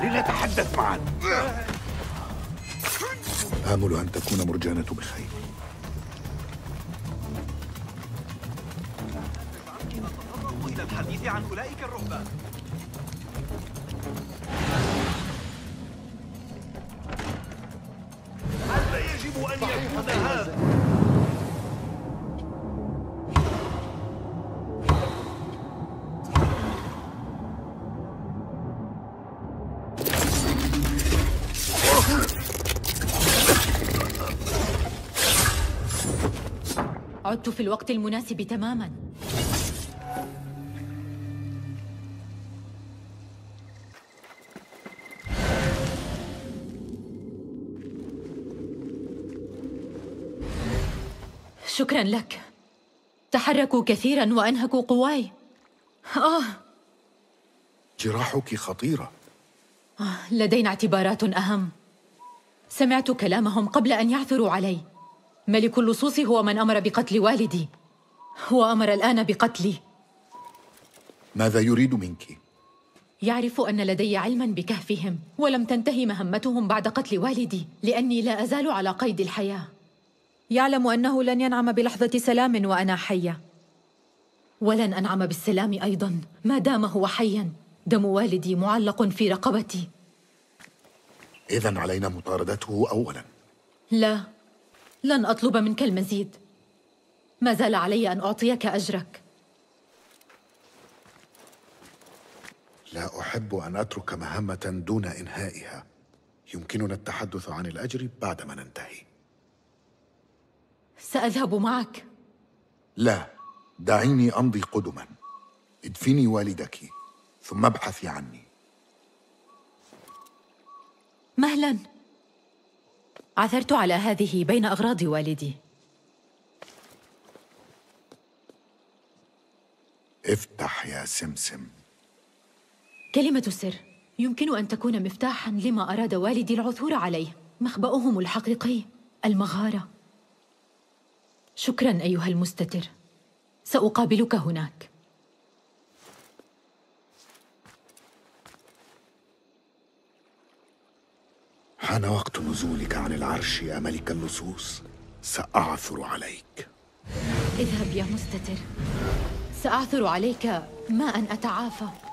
لنتحدث معا. آمل أن تكون مرجانة بخير. إلى الحديث عن أولئك الرهبان. هذا يجب أن يكون هذا. عدت في الوقت المناسب تماماً. شكراً لك. تحركوا كثيراً وأنهكوا قواي. جراحك خطيرة. لدينا اعتبارات أهم. سمعت كلامهم قبل أن يعثروا علي. ملك اللصوص هو من أمر بقتل والدي، وأمر الآن بقتلي. ماذا يريد منك؟ يعرف أن لدي علماً بكهفهم، ولم تنتهي مهمتهم بعد قتل والدي، لأني لا أزال على قيد الحياة. يعلم أنه لن ينعم بلحظة سلام وأنا حية، ولن أنعم بالسلام أيضاً ما دام هو حياً. دم والدي معلق في رقبتي. إذن علينا مطاردته أولاً. لا، لن أطلب منك المزيد. ما زال علي أن أعطيك أجرك. لا أحب أن أترك مهمة دون إنهائها. يمكننا التحدث عن الأجر بعدما ننتهي. سأذهب معك. لا، دعيني أمضي قدما. ادفني والدك ثم ابحثي عني. مهلا. عثرت على هذه بين أغراض والدي. افتح يا سمسم. كلمة سر يمكن أن تكون مفتاحاً لما أراد والدي العثور عليه. مخبأهم الحقيقي المغارة. شكراً أيها المستتر. سأقابلك هناك. حان وقت نزولك عن العرش يا ملك اللصوص. سأعثر عليك. اذهب يا مستتر. سأعثر عليك ما أن أتعافى.